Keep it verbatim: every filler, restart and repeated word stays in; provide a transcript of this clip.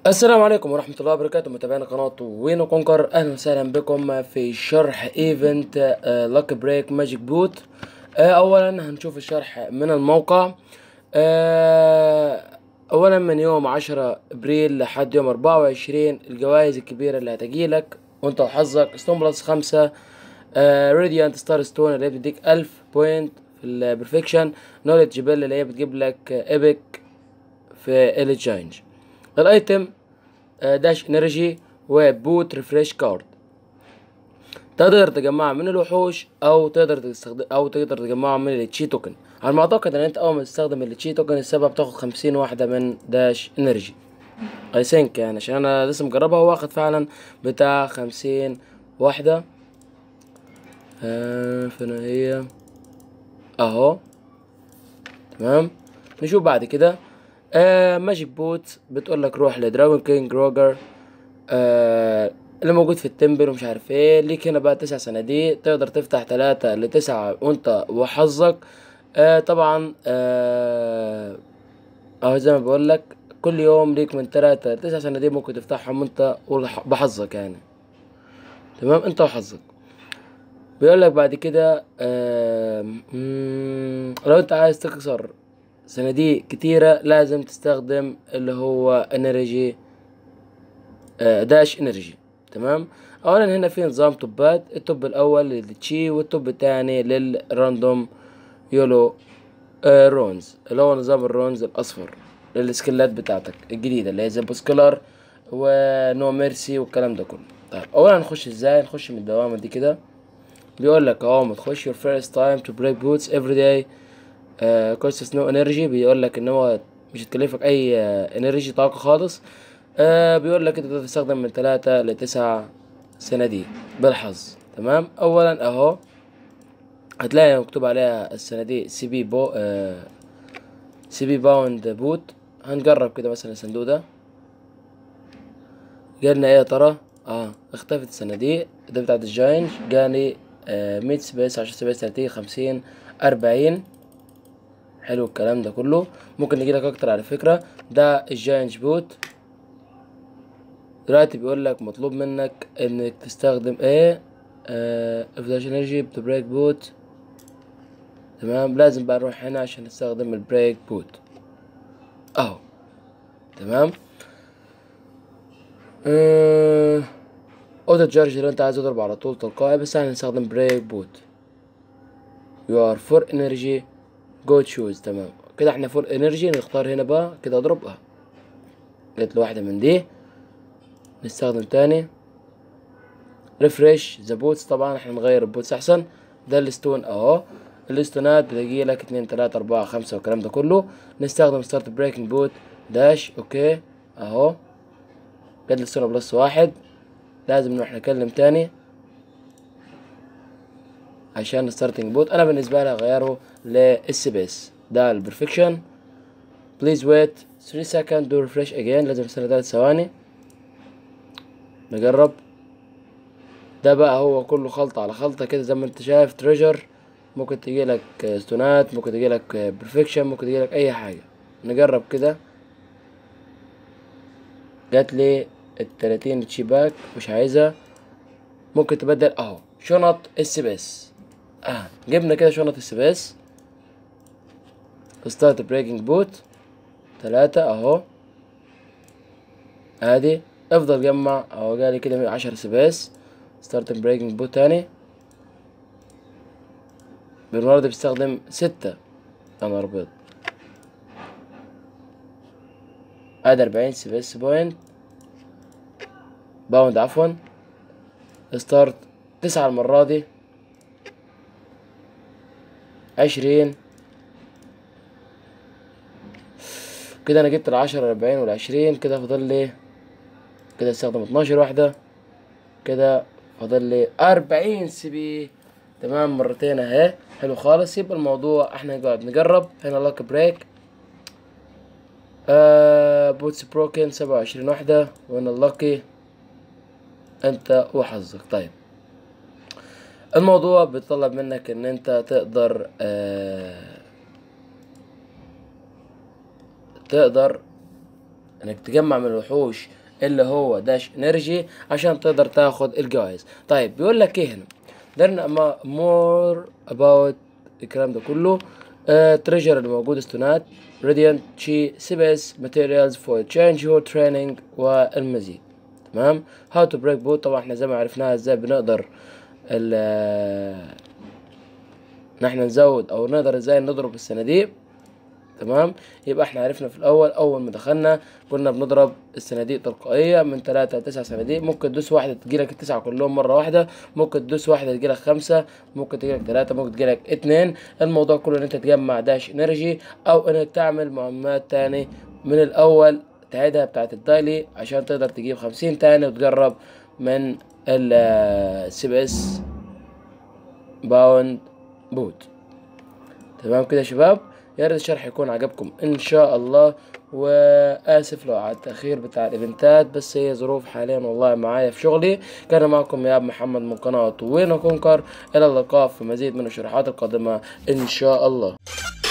السلام عليكم ورحمة الله وبركاته، متابعين قناة وينو كونكر. أهلا وسهلا بكم في شرح ايفنت لاك بريك ماجيك بوت. أولا هنشوف الشرح من الموقع. آه، أولا من يوم عشرة ابريل لحد يوم اربعة وعشرين الجوائز الكبيرة اللي هتجيلك وانت وحظك: ستون بلس خمسة، راديانت ستار ستون اللي هي بتديك الف بوينت في البرفكشن، نولج جبل اللي هي بتجيب لك ايبك في التشالنج، الايتم داش انرجي، وبوت ريفريش كارد. تقدر تجمعها من الوحوش او تقدر تستخدم او تقدر تجمعها من التشي توكن. على ما اعتقد ان انت اول ما تستخدم التشي توكن السبب تاخد خمسين واحدة من داش انرجي. اي ثينك يعني عشان انا لسه مجربها واخد فعلا بتاع خمسين واحدة. آه فين هي؟ اهو تمام. نشوف بعد كده. آه ماجيك بوت بتقول لك روح لدراجون كينج روجر آه اللي موجود في التمبل ومش عارف ايه. ليك هنا بقى تسع صناديق، تقدر تفتح تلاتة لتسعة وانت وحظك. آه طبعا آه اهو زي ما بقول لك كل يوم ليك من تلاتة لتسع صناديق ممكن تفتحهم انت بحظك يعني. تمام انت وحظك. بيقول لك بعد كده آه لو انت عايز تكسر صناديق كتيرة لازم تستخدم اللي هو انرجي آه داش انرجي. تمام. اولا هنا في نظام توبات، التوب الاول للتشي والتوب الثاني للراندوم يولو آه رونز اللي هو نظام الرونز الاصفر للسكيلات بتاعتك الجديدة اللي هي زي بوسكلر ونو ميرسي والكلام ده كله. طيب اولا نخش ازاي؟ نخش من الدوامة دي كده. بيقول لك اهو ما تخش your first time to break boots every day uh, costs no energy. بيقول لك ان هو مش هتكلفك اي انرجي uh, طاقة خالص. آه بيقول لك انت تقدر تستخدم من ثلاثة لتسع صناديق بالحظ. تمام. اولا اهو هتلاقي مكتوب عليها الصناديق سي بي بو آه سي بي باوند بوت. هنجرب كده مثلا الصندوق ده جالنا ايه يا ترى؟ اه اختفت الصناديق. ده بتاعت الجاينت جاني آه مية سبيس، عشرة سبيس، تلاتين، خمسين، اربعين. حلو الكلام ده كله. ممكن نجيلك اكتر على فكرة. ده الجاينت بوت. دلوقتي بيقول لك مطلوب منك انك تستخدم ايه؟ اه فلاش انرجي بريك بوت. تمام. لازم بقى نروح هنا عشان نستخدم البريك بوت اهو. تمام. اه اوتو تشارج لو انت عايز تضرب على طول تلقائي، بس احنا هنستخدم بريك بوت. يو ار فور انرجي جو تشوز. تمام كده احنا فور انرجي. نختار هنا بقى كده اضربها. جت له واحدة من دي. نستخدم تاني ريفريش ذا بوتس. طبعا احنا نغير البوتس احسن. ده الستون اهو. الاستونات بتجي لك اتنين تلاتة اربعة خمسة والكلام ده كله. نستخدم ستارت بريكنج بوت داش. اوكي اهو قد الستون بلس واحد. لازم نروح نكلم تاني عشان ستارتنج بوت. انا بالنسبة لي هغيره للسبيس. ده البرفكشن. بليز ويت ثلاثة سكند دو ريفريش اجين. لازم استنى تلات ثواني. نجرب. ده بقى هو كله خلطة على خلطة كده زي ما انت شايف. تريجر ممكن تجيلك ستونات، ممكن تجيلك برفكشن، ممكن تجيلك اي حاجة. نجرب كده. جات لي التلاتين تشيباك مش عايزها. ممكن تبدل اهو شنط السباس. اه جبنا كده شنط السباس. ستارت بريكنج بوت تلاتة اهو. ادي افضل جمع اهو. جالي كده عشر سباس. ستارت بريكنج بوت تاني. بالمرة دي بستخدم ستة. انا ابيض. ادي اربعين سبيس بوينت باوند عفوا. ستارت تسعة المرة دي. عشرين. كده انا جبت العشرة الاربعين والعشرين. كده فاضل لي كده استخدم اتناشر واحدة. كده فاضل لي اربعين سي بي. تمام مرتين اهي. حلو خالص. يبقى الموضوع احنا نقعد نجرب. هنا لاك بريك آه بوتس بروكن سبعة وعشرين واحدة. وهنا اللاكي انت وحظك. طيب الموضوع بيطلب منك ان انت تقدر آه تقدر انك تجمع من الوحوش اللي هو داش انرجي عشان تقدر تاخد الجوائز. طيب بيقول لك ايه هنا learn more about الكلام ده كله. تريجر اللي موجود استونات راديانت شي سيبس ماتيريالز فور تشينج يور تريننج والمزيد. تمام. هاو تو بريك بوت طبعا احنا زي ما عرفناها ازاي بنقدر ال نحن نزود او نقدر ازاي نضرب الصناديق. تمام. يبقى احنا عرفنا في الاول اول ما دخلنا كنا بنضرب الصناديق تلقائيه من ثلاثة لتسعة صناديق. ممكن تدوس واحده تجيلك التسعه كلهم مره واحده، ممكن تدوس واحده تجيلك خمسه، ممكن تجيلك ثلاثه، ممكن تجيلك اتنين. الموضوع كله ان انت تجمع داش انرجي او انك تعمل مهمات تاني من الاول تعيدها بتاعت الدايلي عشان تقدر تجيب خمسين تاني وتجرب من السي بي اس باوند بوت. تمام كده يا شباب. يا ريت الشرح يكون عجبكم ان شاء الله، واسف لو على التاخير بتاع الايفنتات بس هي ظروف حاليا والله معايا في شغلي. كان معكم يا محمد من قناه وين كونكر. الى اللقاء في مزيد من الشروحات القادمه ان شاء الله.